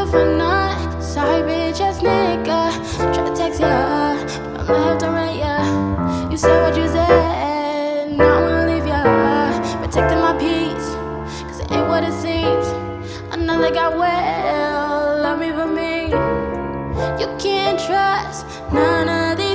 for none. Sorry, bitch ass nigga. Try to text ya, but I'm left to right ya. You said what you said, now I wanna leave ya. Protecting my peace, cause it ain't what it seems. Another got well, love me for me. You can't trust none of these